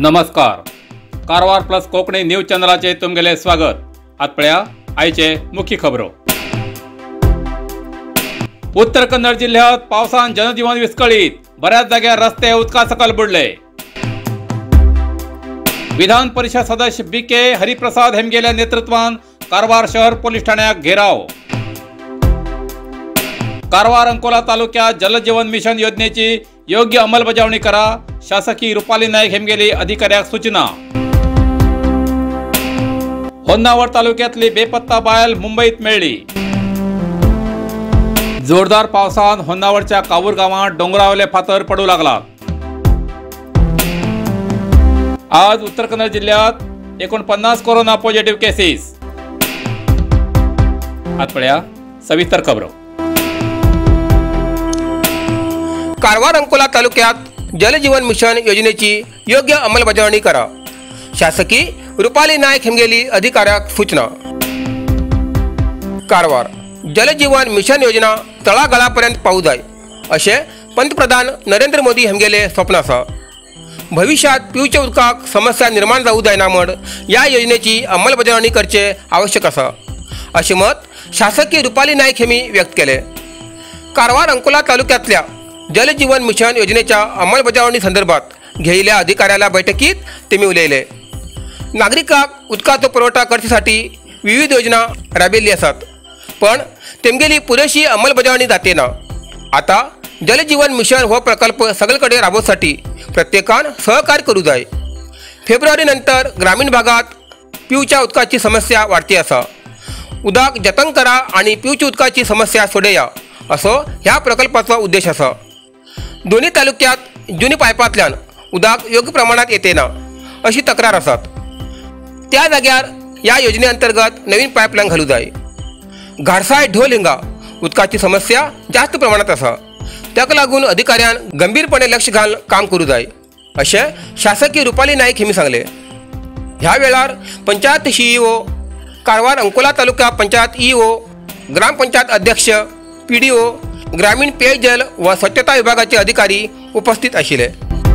नमस्कार. Karwar plus Konkani news चॅनलाचे तुमगेले स्वागत. आतपळ्या आयचे मुख्य खबरो. उत्तर कन्नड जिल्ह्यात पावसान जनजीवन विस्कळीत. बऱ्याच जाग्यार रस्ते उदकासकल बुडले. विधान परिषद सदस्य बी.के. हरिप्रसाद हेमगेल्या नेतृत्वान कारवार शहर पोलीस ठाण्याक घेराव. कारवार अंकोला तालुक्यात जलजीवन मिशन योजनेची योग्य अंमलबजावणी करा. शासकीय रुपाली नाईक हेमगेली अधिकाऱ्याक सूचना. होन्नावर तालुक्यातली बेपत्ता बायल मुंबईत मेळ्ळी. जोरदार पावसान होन्नावरच्या कावूर गावात डोंगरावले फातर पडू लागला. आज उत्तर कन्नड जिल्ह्यात 49 कोरोना पॉझिटिव्ह केसेस. आतपळ्या सविस्तर खबरो. कारवार अंकोला तालुक्यात जलजीवन मिशन योजनेची योग्य अंमलबजावणी करा. शासकीय रुपाली नाईक हेमगेली अधिकाऱ्याक सूचना. कारवार जलजीवन मिशन योजना तळागाळापर्यंत पावू जाय असे पंतप्रधान नरेंद्र मोदी हेमगेले स्वप्न आसा. भविष्यात पिवच्या उदकाक समस्या निर्माण जाऊ जायना म्हण या योजनेची अंमलबजावणी करचे आवश्यक आसा असे मत शासकीय रुपाली नाईक हेमी व्यक्त केले. कारवार अंकोला तालुक्यातल्या जलजीवन मिशन योजनेच्या अंमलबजावणी संदर्भात घेयल्या अधिकाऱ्याला बैठकीत तेमी उलयले. नागरिकांक उदकाचो पुरवठा करचेसाठी विविध योजना राबिल्ली आसात, पण तेमगेली पुरेशी अंमलबजावणी जातेना. आता जलजीवन मिशन हो प्रकल्प सगळीकडे राबोवसाठी प्रत्येकान सहकार्य करू जाय. फेब्रुवारी नंतर ग्रामीण भागात पिवच्या उदकाची समस्या वाढती आसा. उदक जतन करा आणि पिवच्या उदकाची समस्या सोडया असो ह्या प्रकल्पाचो उद्देश आसा. दोन्ही तालुक्यात जुनी पायपांतल्यान उदक योग्य प्रमाणात येतेना अशी तक्रार आसात. त्या जाग्यार या योजने अंतर्गत नवीन पायपलायन घालू जाय. घारसाय ढोल हिंगा उदकाची समस्या जास्त प्रमाणात आसा. त्याका लागून अधिकाऱ्यान गंभीरपणे लक्ष घालून काम करू जाय असे शासकीय रुपाली नाईक हेमी सांगले. ह्या वेळार पंचायत सीईओ, कारवार अंकोला तालुका पंचायत ईओ, ग्रामपंचायत अध्यक्ष, पीडीओ, ग्रामीण पेयजल व स्वच्छता विभागाचे अधिकारी उपस्थित आशिले.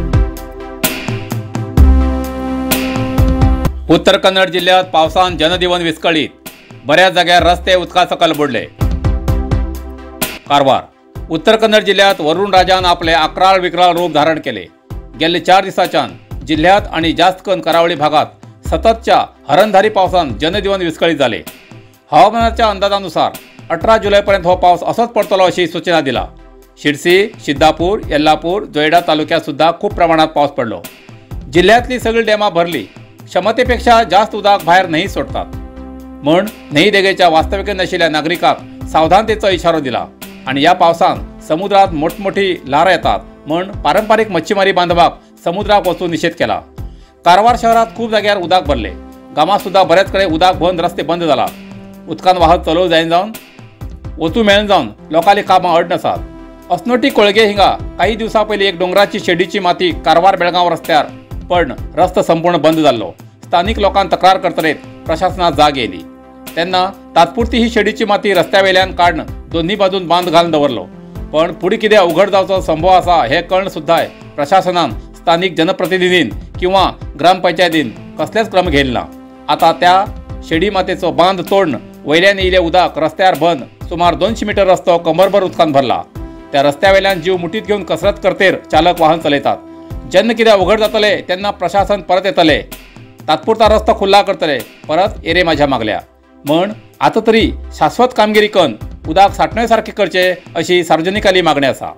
उत्तर कन्नड जिल्ह्यात पावसान जनजीवन विस्कळीत. बऱ्याच जाग्यार रस्ते उदकासकल बुडले. कारवार उत्तर कन्नड जिल्ह्यात वरुण राजान आपले अक्राळ विक्राळ रूप धारण केले. गेले 4 दिसांच्यान जिल्ह्यात आणि जास्त करून करावळी भागात सततच्या हरणधारी पावसान जनजीवन विस्कळीत झाले. हवामानाच्या अंदाजानुसार 18 जुलैपर्यंत हो पाऊस असोच पडतलो अशी सूचना दिला. शिरसी, सिद्धापूर, येल्लापूर, जोयडा तालुक्यात सुद्धा खूप प्रमाणात पाऊस पडलो. जिल्ह्यातली सगळी डेमा भरली. क्षमतेपेक्षा जास्त उदक बाहेर नाही सोडतात म्हण न्हंय देगेच्या वास्तविकतेत नाशिल्ल्या नागरिकांक सावधानतेचो इशारो दिला. आणि या पावसान समुद्रात मोठमोठी ल्हारां येतात म्हण पारंपरिक मच्छीमारी बांधवाक समुद्राक वचून निषेध केला. कारवार शहरात खूप जाग्यार उदक भरले. गावात सुद्धा बऱ्याच कडे उदक बंद, रस्ते बंद जाला. उदकान वाहत चलोव जायन जावन वचू मेळन जावन लोकांली कामां अड नासात. अस्नोटी कोळगे हिंगा काही दिवसां पयलीं एक डोंगराची शेडीची माती कारवार बेळगांव रस्त्यार पण रस्तो संपूर्ण बंद जाल्लो. स्थानिक लोकांनी तक्रार करतलेत प्रशासनाक जाग येयली. तेन्ना तात्पुरती ही शेडीची माती रस्त्यावेल्यान काडून दोन्ही बाजून बांद घालून दवरलो. पण फुडें कितें अवघड जावचो संभव आसा हे कळन सुद्धा प्रशासनान, स्थानिक जनप्रतिनिधीन किंवा ग्रामपंचायतीन कसलेच क्रम घेयले ना. आता त्या शेडी मातेचो बांद तोडून वयल्यान येयले उदक रस्त्यार बंद. सुमार 200 मीटर रस्तो कमरभर उदकान भरला. त्या रस्त्यावेल्यान जीव मुठीत घेवन कसरत करतेर चालक वाहन चलयतात. जेन्ना कितें अवघड जातले तेन्ना प्रशासन परत येतले, तात्पुरता रस्तो खुल्ला करतले, परत एरे माझ्या मागल्या म्हण आता तरी शाश्वत कामगिरी करून उदक साठणे सारखे करचे अशी सार्वजनिकाली मागणी आसा.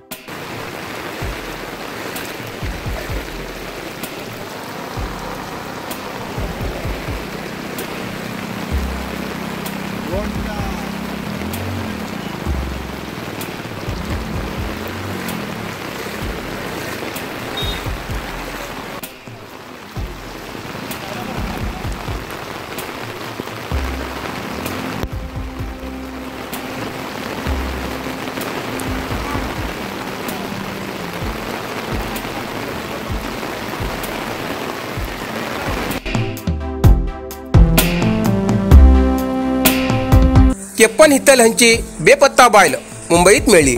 केप्पन हित्तल हांची बेपत्ता बायल मुंबईत मेळ्ळी.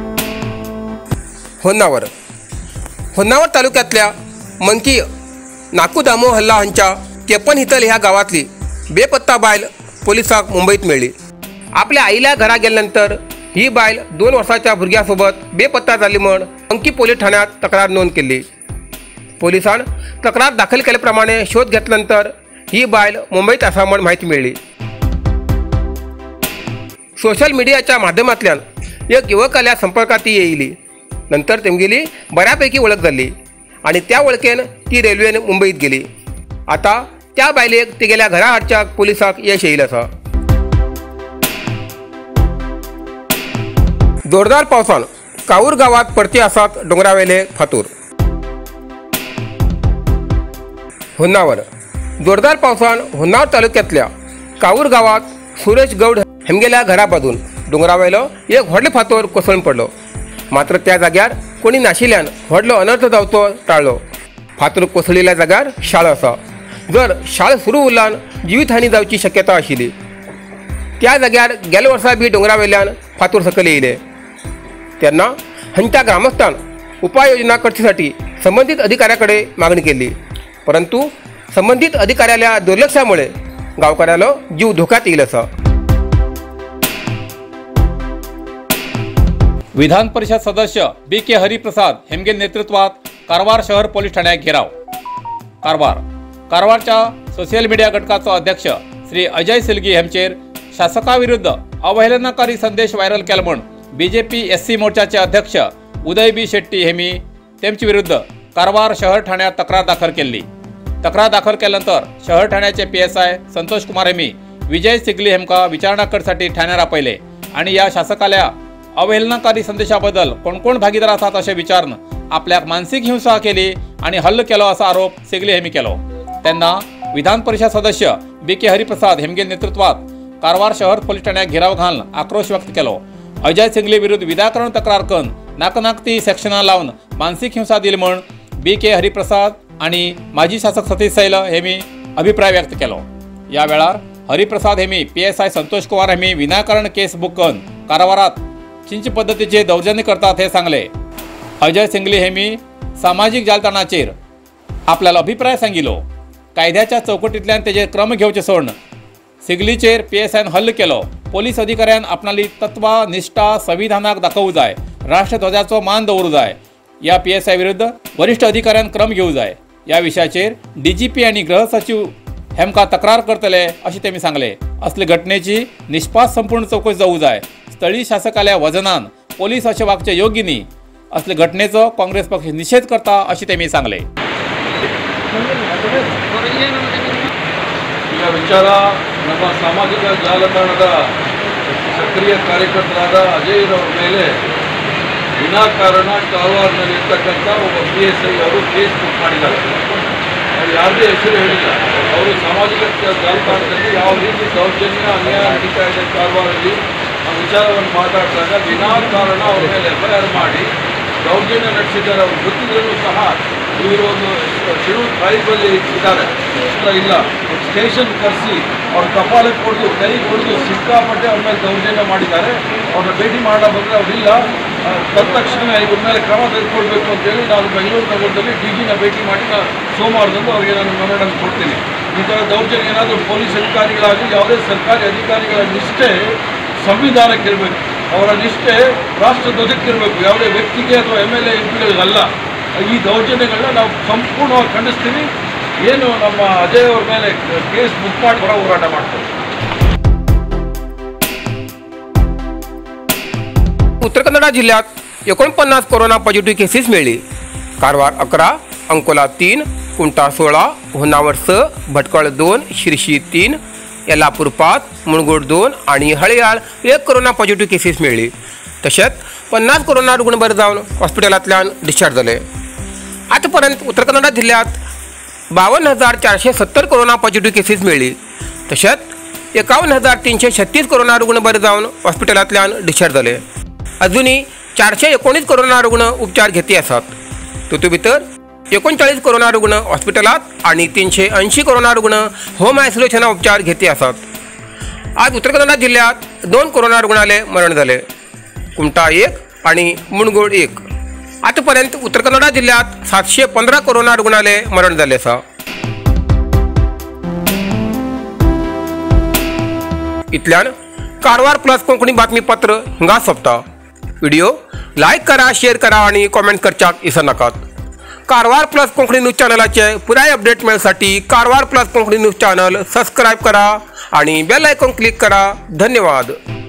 होन्नावर तालुक्यातल्या मंकी नाकू दामो हल्ला हांच्या केपन हितल ह्या गावातली बेपत्ता बायल पोलिसांक मुंबईत मेळ्ळी. आपल्या आईल्या घरा गेल्यानंतर ही बायल 2 वर्साच्या भुरग्यासोबत बेपत्ता जाली म्हण अंकी पोलीस ठाण्यात तक्रार नोंद केली. पोलिसांन तक्रार दाखल केल्याप्रमाणे शोध घेतल्यानंतर ही बायल मुंबईत आसा म्हण माहिती मेळ्ळी. सोशल मीडियाच्या माध्यमांतल्यान एक युवकाल्या संपर्कात ती येयली. नंतर तेमगेली बऱ्यापैकी वळख जाली आणि त्या वळखेन ती रेल्वेन मुंबईत गेली. आता त्या बायलेक तिगेल्या घरा हाडच्या पोलिसांक यश येयलें आसा. जोरदार पावसान काऊर गावात परती आसात डोंगरावेले फातूर. होन्नावर जोरदार पावसान होन्नावर तालुक्यातल्या काऊर गावात सुरेश गौड हेमगेल्या घरा बाजून डोंगरावेलो एक व्हडलें फातोर कोसळून पडलो. मात्र त्या जाग्यार कोणी नाशिल्ल्यान व्हडलो अनर्थ जावचो टाळलो. फातोर कोसळिल्ल्या जाग्यार शाळ आसा. जर शाळ सुरू उरल्यान जिवीतहानी जावची शक्यता आशिल्ली. त्या जाग्यार गेल्या वर्सा बी डोंगरावेल्यान फातोर सकयल येयले. तेन्ना हांच्या ग्रामस्थान उपाययोजना करचेसाठी संबंधित अधिकाऱ्याकडे मागणी केली. परंतु संबंधित अधिकाऱ्याल्या दुर्लक्षामुळे गावकऱ्यालो जीव धोक्यात येईल आसा. विधान परिषद सदस्य BK हरिप्रसाद हेमगे नेतृत्वात कारवार शहर पोलीस ठाण्यात घेराव. कारवारच्या सोशल मीडिया गटकाचो अध्यक्ष श्री अजय सिलगी हेमचेर शासकाविरुद्ध अवहेलनाकारी संदेश व्हायरल केला म्हण BJP SC मोर्चाचे अध्यक्ष उदय B शेट्टी हेमी तेमचे विरुद्ध कारवार शहर ठाण्यात तक्रार दाखल केली. तक्रार दाखल केल्यानंतर शहर ठाण्याचे PSI संतोष कुमार हेमी विजय सिगली हेमका विचारणा करण्यासाठी ठाण्यार आपयले आणि या शासकाल्या अवहेलनाकारी संदेशाबद्दल कोण कोण भागीदार आसात असे विचारून आपल्याक मानसिक हिंसा केली आणि हल्लो केलो असा आरोप सिगली हेमी केलो. त्यांना विधान परिषद सदस्य BK हरिप्रसाद हेमगे नेतृत्वात कारवार शहर पोलीस ठाण्यात घेराव घालून आक्रोश व्यक्त केलो. अजय सिंगले विरुद्ध विदाकरण तक्रार करून नाकनाकती सेक्शनां लावून मानसिक हिंसा दिली म्हण BK हरिप्रसाद आणि माजी शासक सतीश सैल हेमी अभिप्राय व्यक्त केलो. या वेळार हरिप्रसाद हेमी PSI संतोष कुमार हेमी विनाकारण केस बुक करून कारवारात चिंच पद्धतीचे दौर्जन्य करतात हे सांगले. अजय सिंगले हेमी सामाजिक जालताणाचेर आपल्याला अभिप्राय सांगिलो. कायद्याच्या चौकटींतल्यान तेजे क्रम घेवचे सोडून सिगलीचेर PSIन हल्लो केलो. पोलीस अधिकाऱ्यान आपणाली तत्वां निष्ठा संविधानाक दाखवू जाय. राष्ट्रध्वजाचो मान दवरूं जाय. या PSI विरुद्ध वरिष्ठ अधिकाऱ्यान क्रम घेवू जाय. या विशयाचेर DGP आणि गृह सचिव हेमका तक्रार करतले अशें तेमी सांगले. असले घटनेची निष्पास संपूर्ण चौकशी जावू जाय. स्थळीय शासकाल्या वजनान पोलीस अशें वागचे योग्य न्ही. असले घटनेचो काँग्रेस पक्ष निषेध करता अशें तेमी सांगले. ವಿಚಾರ ನಮ್ಮ ಸಾಮಾಜಿಕ ಜಾಲತಾಣದ ಸಕ್ರಿಯ ಕಾರ್ಯಕರ್ತರಾದ ಅಜಯ್ ಅವರ ಮೇಲೆ ವಿನಾಕಾರಣ ಕಾರವಾರದಲ್ಲಿರ್ತಕ್ಕಂಥ ಒಬ್ಬ PSI ಅವರು ಕೇಸ್ ಬುಕ್ ಮಾಡಿದ್ದಾರೆ. ಅವರು ಯಾರದೇ ಹೆಸರು ಹೇಳಿಲ್ಲ. ಅವರು ಸಾಮಾಜಿಕ ಜಾಲತಾಣದಲ್ಲಿ ಯಾವ ರೀತಿ ದೌರ್ಜನ್ಯ ಅನ್ಯಾಯ ನಡೀತಾ ಇದೆ ಕಾರವಾರಲ್ಲಿ ಆ ವಿಚಾರವನ್ನು ಮಾತಾಡಿದಾಗ ವಿನಾಕಾರಣ ಅವರ ಮೇಲೆ FIR ಮಾಡಿ ದೌರ್ಜನ್ಯ ನಡೆಸಿದ್ದಾರೆ. ಅವರು ಗೊತ್ತಿದ್ರೂ ಸಹ ಇವರು ಒಂದು ಶಿಳು ಟ್ರೈಬಲ್ಲಿ ಇದ್ದಾರೆ ಇಲ್ಲ ಸ್ಟೇಷನ್ ಕರೆಸಿ ಅವ್ರ ಕಪಾಲೆ ಕೊಡೋದು ಕೈ ಕೊಡೋದು ಸಿಕ್ಕಾಪಟ್ಟೆ ಅವ್ರ ಮೇಲೆ ದೌರ್ಜನ್ಯ ಮಾಡಿದ್ದಾರೆ. ಅವ್ರನ್ನ ಭೇಟಿ ಮಾಡೋ ಬಂದರೆ ಅವರಿಲ್ಲ. ತತ್ಕ್ಷಣ ಇವ್ರ ಮೇಲೆ ಕ್ರಮ ತೆಗೆದುಕೊಳ್ಬೇಕು ಅಂತೇಳಿ ನಾನು ಬೆಂಗಳೂರು ನಗರದಲ್ಲಿ DGನ ಭೇಟಿ ಮಾಡಿ ಸೋಮವಾರದಂದು ಅವರಿಗೆ ನಾನು ಮೆಮೊರಂಡಮ್ ಕೊಡ್ತೀನಿ. ಈ ಥರ ದೌರ್ಜನ್ಯ ಏನಾದರೂ ಪೊಲೀಸ್ ಅಧಿಕಾರಿಗಳಾಗಲಿ ಯಾವುದೇ ಸರ್ಕಾರಿ ಅಧಿಕಾರಿಗಳ ನಿಷ್ಠೆ ಸಂವಿಧಾನಕ್ಕಿರಬೇಕು. ಅವರ ನಿಷ್ಠೆ ರಾಷ್ಟ್ರಧ್ವಜಕ್ಕಿರಬೇಕು. ಯಾವುದೇ ವ್ಯಕ್ತಿಗೆ ಅಥವಾ MLA MP ಅಲ್ಲ. ಈ ದೌರ್ಜನ್ಯಗಳನ್ನ ನಾವು ಸಂಪೂರ್ಣವಾಗಿ ಖಂಡಿಸ್ತೀವಿ. ಏನು ನಮ್ಮ ಅಜಯ್ ಅವ್ರ ಮೇಲೆ ಕೇಸ್ ಬುಕ್ ಮಾಡಿ ಹೊರ ಹೋರಾಟ ಮಾಡ್ತೀವಿ. उत्तर कन्नडा जिल्ह्यात 49 कोरोना पॉझिटिव्ह केसेस मिळाली. कारवार 11, अंकोला 3, कुमटा 16, होन्नावर 6, भटकळ 2, शिरशी 3, येलापूर 5, मुणगोड 2 आणि हळयाळ 1 कोरोना पॉझिटिव्ह केसेस मिळाली. तसेच 50 कोरोना रुग्ण बरे जाऊन हॉस्पिटलांतल्यान डिस्चार्ज झाले. आतापर्यंत उत्तर कन्नडा जिल्ह्यात 52,470 कोरोना पॉझिटिव्ह केसेस मिळाली. तसेच 51,336 कोरोना रुग्ण बरे जाऊन हॉस्पिटलांतल्यान डिस्चार्ज झाले. अजूनही 419 कोरोना रुग्ण उपचार घेते आसात. तातूंत भितर 39 कोरोना रुग्ण हॉस्पिटलात आणि 380 कोरोना रुग्ण होम आयसोलेशना उपचार घेते आसात. आज उत्तर कन्नडा जिल्ह्यात 2 कोरोना रुग्णालय मरण झाले. कुमटा 1 आणि मुणगोड 1. आतापर्यंत उत्तर कन्नडा जिल्ह्यात 715 कोरोना रुग्णालय मरण झाले आसा. इतल्यान कारवार प्लस कोंकणी बातमीपत्र हिंगा सोंपता। व्हिडिओ लाईक करा, शेअर करा आणि कॉमेंट करच्याक विसर नाकात। कारवार प्लस कोंकणी न्यूज चॅनलाचे पुराय अपडेट मेळसाठी Karwar plus Konkani news channel subscribe करा आणि बेल आयकॉन क्लिक करा। धन्यवाद।